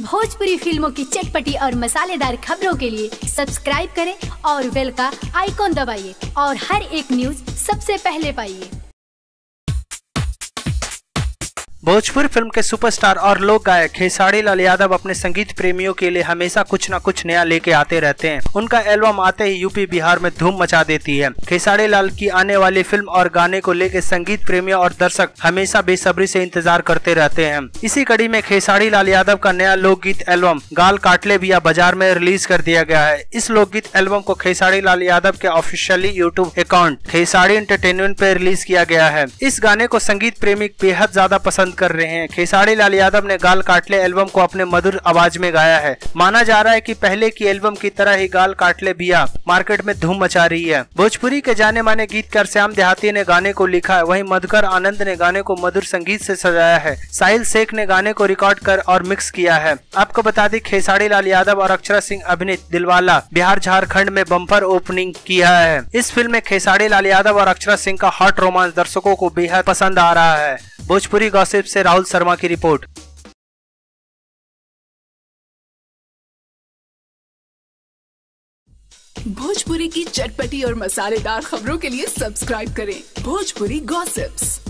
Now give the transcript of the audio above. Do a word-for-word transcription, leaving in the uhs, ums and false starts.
भोजपुरी फिल्मों की चटपटी और मसालेदार खबरों के लिए सब्सक्राइब करें और बेल का आइकॉन दबाइए और हर एक न्यूज सबसे पहले पाइए। भोजपुरी फिल्म के सुपरस्टार और लोक गायक खेसारी लाल यादव अपने संगीत प्रेमियों के लिए हमेशा कुछ न कुछ नया लेके आते रहते हैं। उनका एल्बम आते ही यूपी बिहार में धूम मचा देती है। खेसारी लाल की आने वाली फिल्म और गाने को लेकर संगीत प्रेमियों और दर्शक हमेशा बेसब्री से इंतजार करते रहते हैं। इसी कड़ी में खेसारी लाल यादव का नया लोकगीत एल्बम गाल काटले बिया बाजार में रिलीज कर दिया गया है। इस लोकगीत एल्बम को खेसारी लाल यादव के officially YouTube account Khesari entertainment पे रिलीज किया गया है। इस गाने को संगीत प्रेमी बेहद ज्यादा पसंद कर रहे हैं। खेसारी लाल यादव ने गाल काटले एल्बम को अपने मधुर आवाज में गाया है। माना जा रहा है कि पहले की एल्बम की तरह ही गाल काटले बिया मार्केट में धूम मचा रही है। भोजपुरी के जाने माने गीतकार श्याम देहाती ने गाने को लिखा है, वहीं मधुकर आनंद ने गाने को मधुर संगीत से सजाया है। साहिल शेख ने गाने को रिकॉर्ड कर और मिक्स किया है। आपको बता दें खेसारी लाल यादव और अक्षरा सिंह अभिनीत दिलवाला बिहार झारखंड में बम्पर ओपनिंग किया है। इस फिल्म में खेसारी लाल यादव और अक्षरा सिंह का हॉट रोमांस दर्शकों को बेहद पसंद आ रहा है। भोजपुरी गॉसिप से राहुल शर्मा की रिपोर्ट। भोजपुरी की चटपटी और मसालेदार खबरों के लिए सब्सक्राइब करें भोजपुरी गॉसिप्स।